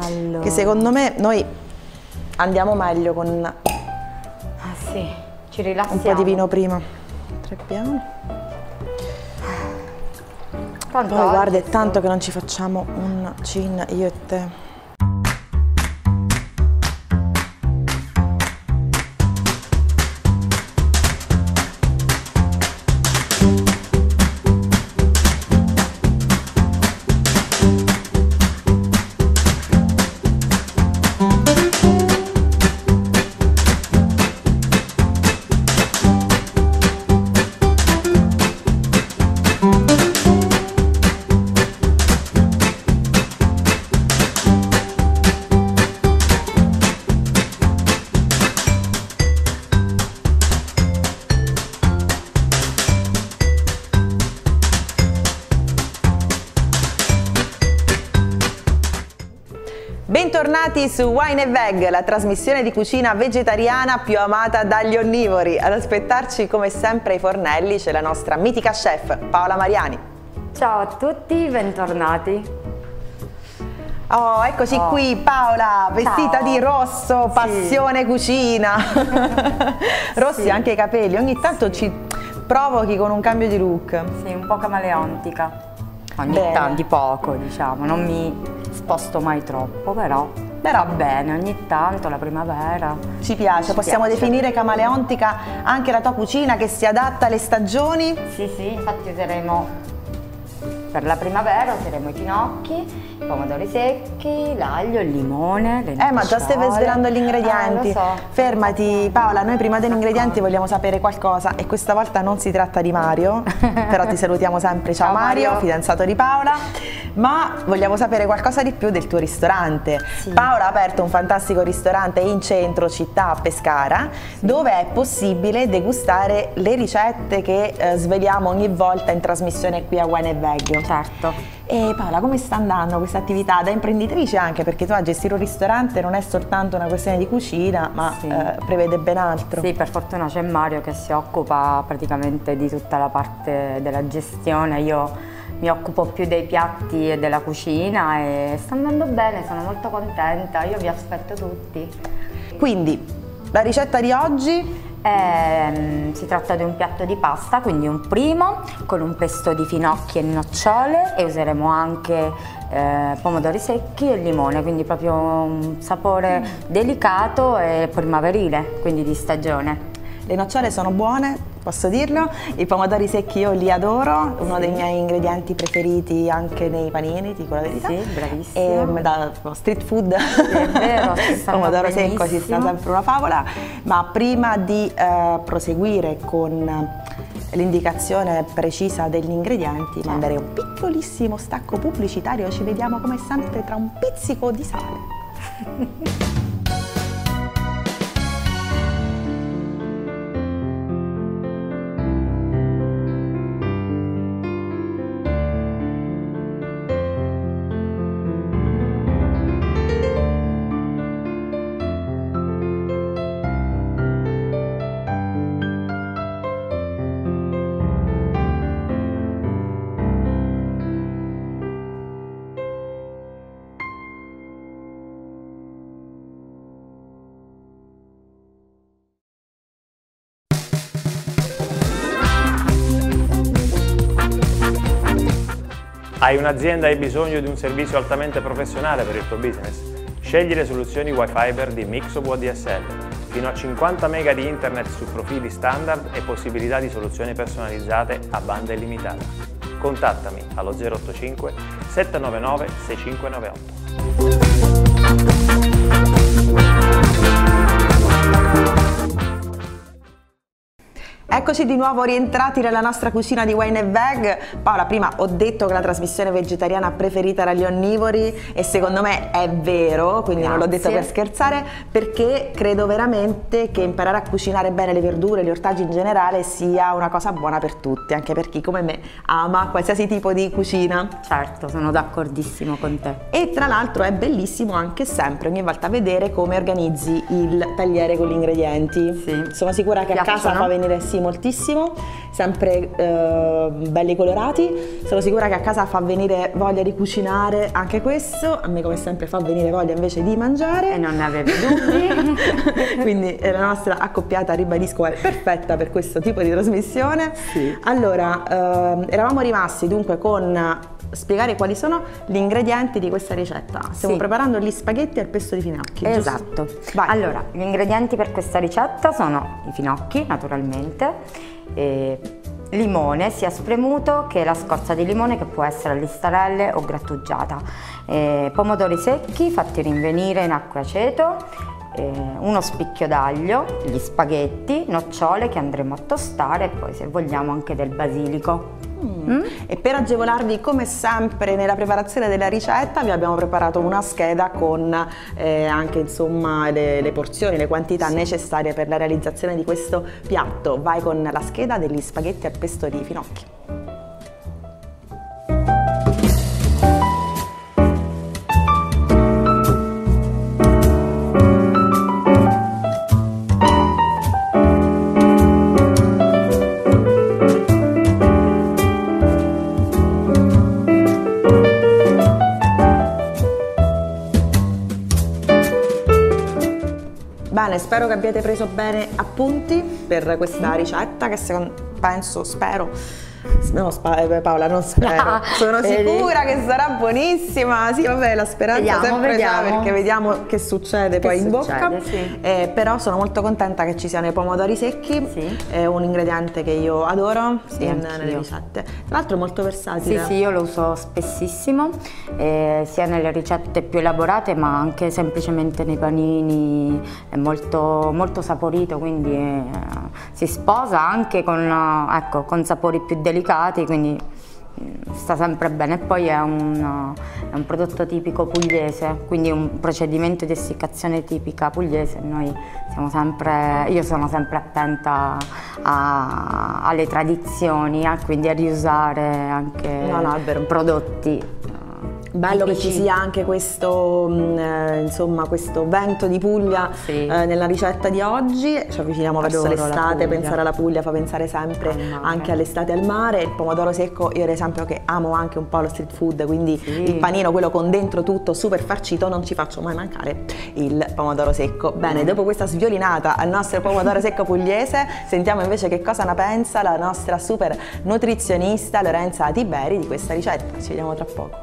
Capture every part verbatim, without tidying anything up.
Allora. Che secondo me noi andiamo meglio con Ah sì, ci rilassiamo. un po' di vino prima. Treppiamo. Tanto Poi guarda, è oggi tanto sto- che non ci facciamo un gin io e te. Bentornati su Wine and Veg, la trasmissione di cucina vegetariana più amata dagli onnivori. Ad aspettarci come sempre ai fornelli c'è la nostra mitica chef Paola Mariani. Ciao a tutti, bentornati. Oh, eccoci Oh. qui Paola, vestita Ciao. di rosso, passione Sì. cucina. Rossi Sì. anche i capelli, ogni tanto Sì. ci provochi con un cambio di look. Sì, un po' camaleontica. Ogni Bene. tanto, di poco diciamo, non mi sposto mai troppo, però, Però- va bene, ogni tanto, la primavera. Ci piace, Ci possiamo piace. definire camaleontica anche la tua cucina che si adatta alle stagioni? Sì, sì, infatti useremo, per la primavera useremo i finocchi, i pomodori secchi, l'aglio, il limone, le Eh, ma già stai nocciole. svelando gli ingredienti. Eh, lo so. Fermati Paola, noi prima degli ingredienti vogliamo sapere qualcosa e questa volta non si tratta di Mario, però ti salutiamo sempre. Ciao, Ciao, Mario, Mario. fidanzato di Paola, ma vogliamo sapere qualcosa di più del tuo ristorante. Sì. Paola ha aperto un fantastico ristorante in centro città a Pescara, dove è possibile degustare le ricette che eh, sveliamo ogni volta in trasmissione qui a Wine and Veg. Certo. E Paola, come sta andando questa attività da imprenditrice anche? Perché tu a gestire un ristorante non è soltanto una questione di cucina, ma Sì. eh, prevede ben altro. Sì, per fortuna c'è Mario che si occupa praticamente di tutta la parte della gestione, io mi occupo più dei piatti e della cucina e sta andando bene, sono molto contenta, io vi aspetto tutti. Quindi, la ricetta di oggi? Ehm, si tratta di un piatto di pasta, quindi un primo con un pesto di finocchi e nocciole e useremo anche eh, pomodori secchi e limone, quindi proprio un sapore delicato e primaverile, quindi di stagione. Le nocciole sono buone, posso dirlo, i pomodori secchi io li adoro, uno Sì. dei miei ingredienti preferiti anche nei panini, dico la verità. Sì, bravissima. E da street food, è vero, ci il stanno pomodoro secco ci sta benissimo. sempre una favola, ma prima di eh, proseguire con l'indicazione precisa degli ingredienti, manderei un piccolissimo stacco pubblicitario, ci vediamo come sempre tra un pizzico di sale. Hai un'azienda e hai bisogno di un servizio altamente professionale per il tuo business? Scegli le soluzioni Wi-Fiber di Mixo V D S L. Fino a cinquanta mega di internet su profili standard e possibilità di soluzioni personalizzate a banda illimitata. Contattami allo zero otto cinque sette nove nove sei cinque nove otto. Eccoci di nuovo rientrati nella nostra cucina di Wine and Veg. Paola, prima ho detto che la trasmissione vegetariana preferita dagli onnivori e secondo me è vero, quindi non l'ho detto Grazie. per scherzare, perché credo veramente che imparare a cucinare bene le verdure, gli ortaggi in generale sia una cosa buona per tutti, anche per chi come me ama qualsiasi tipo di cucina. Certo, sono d'accordissimo con te. E tra l'altro è bellissimo anche sempre ogni volta vedere come organizzi il tagliere con gli ingredienti. Sì. Sono sicura che a casa Piacciono? fa venire sì moltissimo, sempre eh, belli colorati. Sono sicura che a casa fa venire voglia di cucinare anche questo, a me come sempre fa venire voglia invece di mangiare. E non ne avevi dubbi. Quindi eh, la nostra accoppiata, ribadisco, è perfetta per questo tipo di trasmissione. Sì. Allora, eh, eravamo rimasti dunque con spiegare quali sono gli ingredienti di questa ricetta. Stiamo Sì. preparando gli spaghetti al pesto di finocchi. Esatto. Vai. Allora, gli ingredienti per questa ricetta sono i finocchi, naturalmente, e limone sia spremuto che la scorza di limone, che può essere a listarelle o grattugiata, e pomodori secchi fatti rinvenire in acqua e aceto, e uno spicchio d'aglio, gli spaghetti, nocciole che andremo a tostare e poi, se vogliamo, anche del basilico. Mm. Mm? E per agevolarvi come sempre nella preparazione della ricetta vi abbiamo preparato una scheda con eh, anche insomma le, le porzioni, le quantità necessarie per la realizzazione di questo piatto. Vai con la scheda degli spaghetti al pesto di finocchi. Bene, spero che abbiate preso bene appunti per questa ricetta che secondo, penso, spero, no Paola, non spero, sono sicura che sarà buonissima. Sì, vabbè, la speranza Vediamo, sempre vediamo. c'è, perché vediamo che succede Che poi in succede, bocca. sì. Eh, però sono molto contenta che ci siano i pomodori secchi, Sì. è un ingrediente che io adoro Sì, in, anch'io. nelle ricette. Tra l'altro è molto versatile. Sì, sì, io lo uso spessissimo, eh, sia nelle ricette più elaborate ma anche semplicemente nei panini, è molto, molto saporito, quindi eh, si sposa anche con, eh, ecco, con sapori più delicati, quindi mm, sta sempre bene. E poi è un, è un prodotto tipico pugliese, quindi un procedimento di essiccazione tipica pugliese. Noi siamo sempre, io sono sempre attenta a, alle tradizioni, eh, quindi a riusare anche No, no, è vero. prodotti. Bello che tipici. ci sia anche questo, mh, eh, insomma, questo vento di Puglia Sì. eh, nella ricetta di oggi. Ci avviciniamo verso Adoro la l'estate, Puglia. pensare alla Puglia fa pensare sempre Al mare. anche all'estate e al mare. Il pomodoro secco, io ad esempio che amo anche un po' lo street food, quindi Sì. il panino, quello con dentro tutto super farcito, non ci faccio mai mancare il pomodoro secco. Bene, dopo questa sviolinata al nostro pomodoro secco pugliese, sentiamo invece che cosa ne pensa la nostra super nutrizionista Lorenza Tiberi di questa ricetta. Ci vediamo tra poco.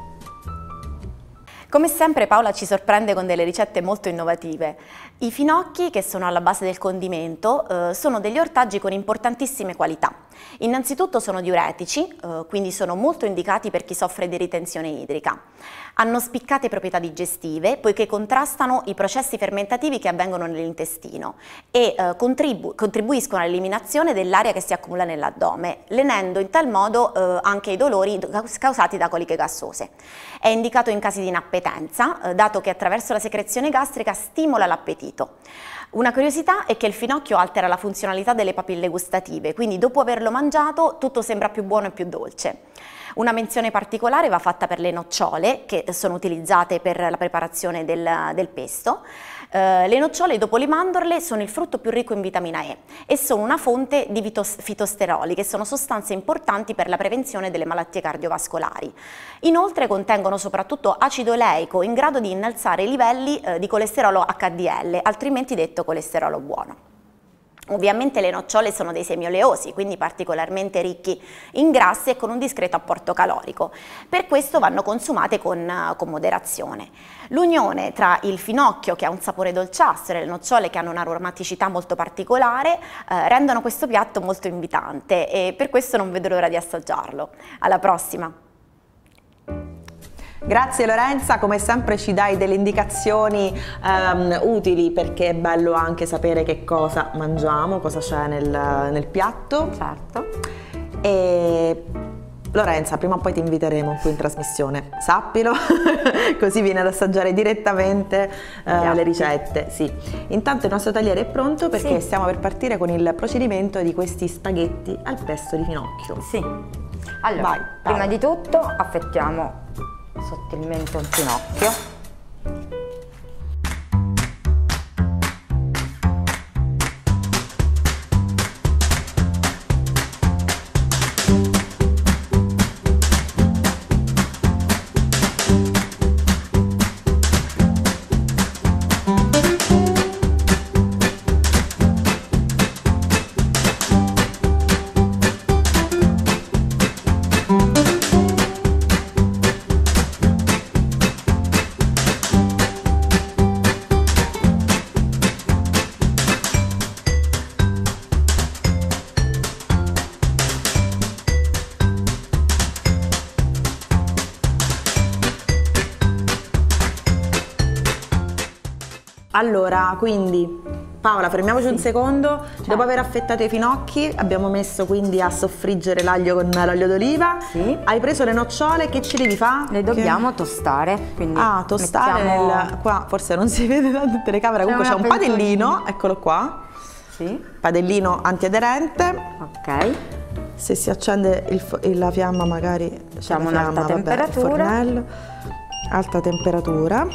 Come sempre Paola ci sorprende con delle ricette molto innovative. I finocchi, che sono alla base del condimento, eh, sono degli ortaggi con importantissime qualità. Innanzitutto sono diuretici, eh, quindi sono molto indicati per chi soffre di ritenzione idrica. Hanno spiccate proprietà digestive, poiché contrastano i processi fermentativi che avvengono nell'intestino e eh, contribu- contribuiscono all'eliminazione dell'aria che si accumula nell'addome, lenendo in tal modo eh, anche i dolori causati da coliche gassose. È indicato in casi di inappetenza, eh, dato che attraverso la secrezione gastrica stimola l'appetito. Una curiosità è che il finocchio altera la funzionalità delle papille gustative, quindi dopo averlo mangiato tutto sembra più buono e più dolce. Una menzione particolare va fatta per le nocciole, che sono utilizzate per la preparazione del, del pesto. Uh, le nocciole, dopo le mandorle, sono il frutto più ricco in vitamina E e sono una fonte di fitosteroli, che sono sostanze importanti per la prevenzione delle malattie cardiovascolari. Inoltre contengono soprattutto acido oleico, in grado di innalzare i livelli uh, di colesterolo acca di elle, altrimenti detto colesterolo buono. Ovviamente le nocciole sono dei semi oleosi, quindi particolarmente ricchi in grassi e con un discreto apporto calorico. Per questo vanno consumate con, con moderazione. L'unione tra il finocchio, che ha un sapore dolciastro, e le nocciole, che hanno un'aromaticità molto particolare, eh, rendono questo piatto molto invitante e per questo non vedo l'ora di assaggiarlo. Alla prossima! Grazie Lorenza, come sempre ci dai delle indicazioni um, utili, perché è bello anche sapere che cosa mangiamo, cosa c'è nel, nel piatto. Certo. E Lorenza, prima o poi ti inviteremo qui in trasmissione, sappilo, così vieni ad assaggiare direttamente uh, le ricette. Sì. Intanto il nostro tagliere è pronto, perché Sì. stiamo per partire con il procedimento di questi spaghetti al pesto di finocchio. Sì. Allora, Vai, prima Paola. di tutto affettiamo sottilmente un finocchio. Allora, quindi Paola, fermiamoci sì. un secondo. Certo. Dopo aver affettato i finocchi abbiamo messo quindi a soffriggere l'aglio con l'olio d'oliva. Sì. Hai preso le nocciole, che ci devi fare? Le dobbiamo che... tostare. Quindi ah, tostare mettiamo... nel... qua forse non si vede da tutte le camere, comunque c'è un padellino, eccolo qua. Sì. Padellino antiaderente. Ok. Se si accende il, la fiamma magari facciamo un'alta temperatura. Il fornello. Alta temperatura.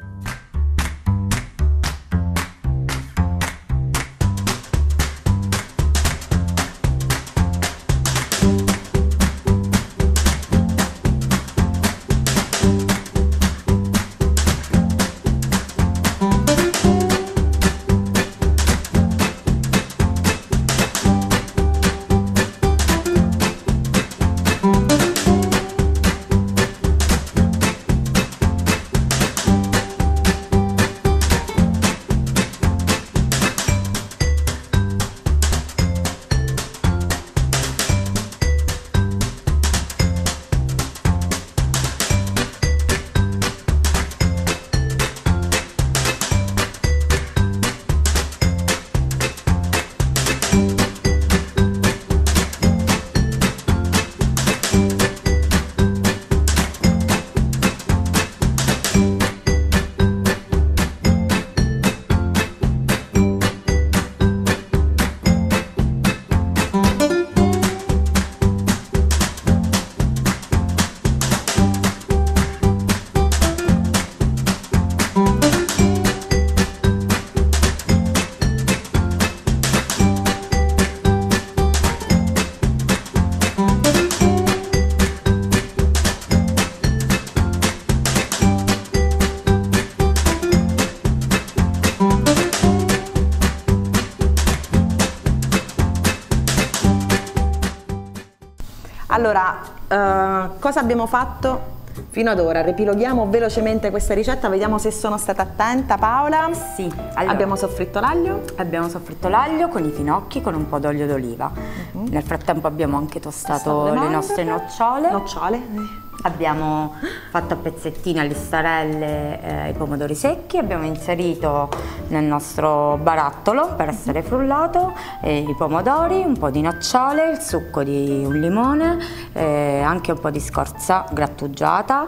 Allora, uh, cosa abbiamo fatto fino ad ora? Riepiloghiamo velocemente questa ricetta, vediamo se sono stata attenta. Paola? Sì. Allora, abbiamo soffritto l'aglio? Abbiamo soffritto l'aglio con i finocchi con un po' d'olio d'oliva. Uh-huh. Nel frattempo abbiamo anche tostato le, le nostre nocciole. Nocciole? Abbiamo fatto a pezzettini, a listarelle, eh, i pomodori secchi, abbiamo inserito nel nostro barattolo per essere frullato eh, i pomodori, un po' di nocciole, il succo di un limone, eh, anche un po' di scorza grattugiata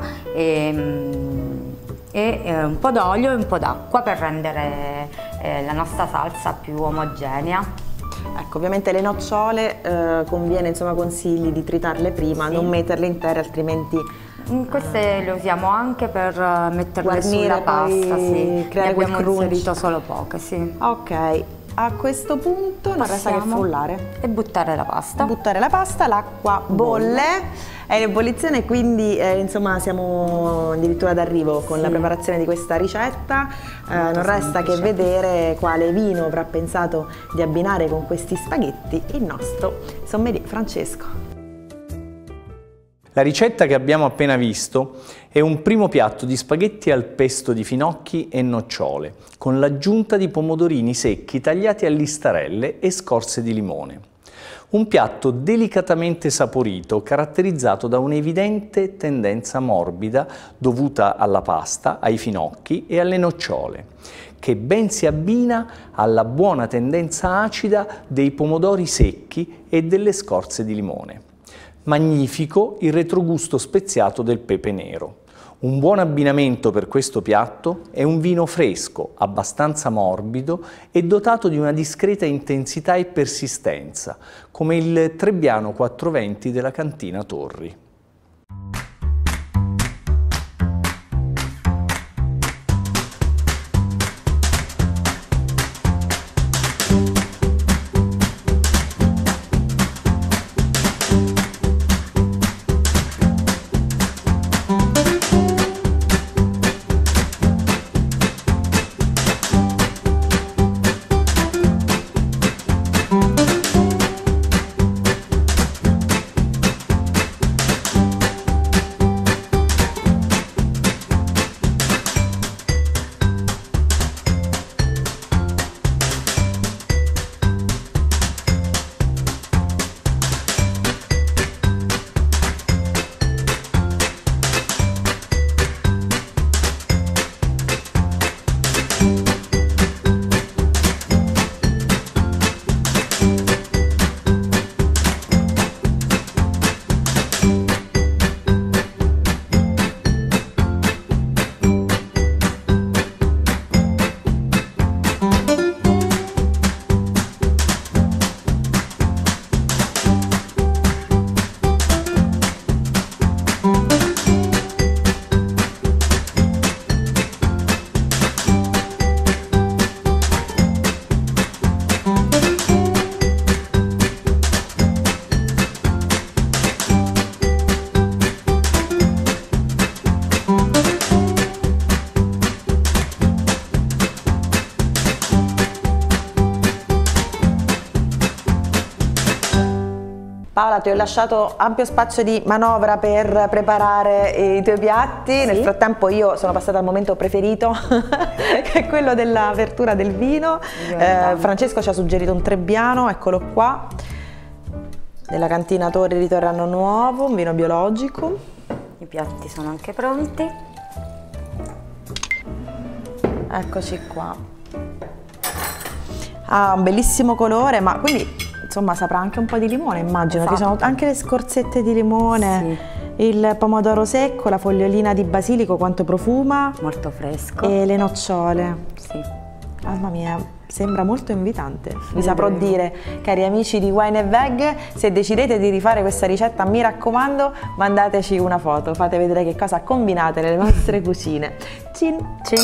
e, e eh, un po' d'olio e un po' d'acqua per rendere eh, la nostra salsa più omogenea. Ecco, ovviamente le nocciole eh, conviene, insomma, consigli di tritarle prima, sì. non metterle intere, altrimenti... Queste le usiamo anche per metterle guarnire, sulla pasta, sì. creare quel abbiamo crunch. inserito solo poche, sì. Ok, a questo punto non resta che frullare. E buttare la pasta. Buttare la pasta, l'acqua bolle. È in ebollizione, quindi eh, insomma siamo addirittura d'arrivo con sì. la preparazione di questa ricetta. Eh, non resta semplice. che vedere quale vino avrà pensato di abbinare con questi spaghetti il nostro sommelier Francesco. La ricetta che abbiamo appena visto è un primo piatto di spaghetti al pesto di finocchi e nocciole, con l'aggiunta di pomodorini secchi tagliati a listarelle e scorze di limone. Un piatto delicatamente saporito, caratterizzato da un'evidente tendenza morbida dovuta alla pasta, ai finocchi e alle nocciole, che ben si abbina alla buona tendenza acida dei pomodori secchi e delle scorze di limone. Magnifico il retrogusto speziato del pepe nero. Un buon abbinamento per questo piatto è un vino fresco, abbastanza morbido e dotato di una discreta intensità e persistenza, come il Trebbiano quattrocentoventi della cantina Torri. Paola, ti ho lasciato ampio spazio di manovra per preparare i tuoi piatti. Sì. Nel frattempo io sono passata al momento preferito, che è quello dell'apertura del vino. Eh, Francesco ci ha suggerito un Trebbiano, eccolo qua, della cantina Torri di Torrano Nuovo, un vino biologico. I piatti sono anche pronti. Eccoci qua. Ha un bellissimo colore, ma quindi insomma saprà anche un po' di limone, immagino. Esatto. Ci sono anche le scorzette di limone, sì. Il pomodoro secco, la fogliolina di basilico, quanto profuma. Molto fresco. E le nocciole. Sì. Mamma mia, sembra molto invitante. Vi saprò dire, cari amici di Wine and Veg, se decidete di rifare questa ricetta, mi raccomando, mandateci una foto, fate vedere che cosa combinate nelle vostre cucine. Cin! Cin!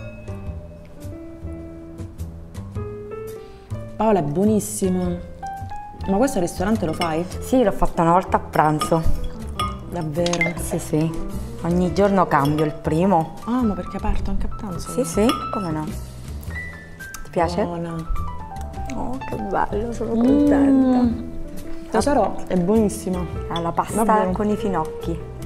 Paola, è buonissimo. Ma questo al ristorante lo fai? Sì, l'ho fatto una volta a pranzo. Davvero? Sì, sì. Ogni giorno cambio il primo. Ah, ma perché è aperto anche a pranzo? Sì, sì, come no. Ti piace? Buona. Oh, che bello, sono contenta. Mm. Tesoro, è buonissimo. Ah, la pasta Davvero. con i finocchi.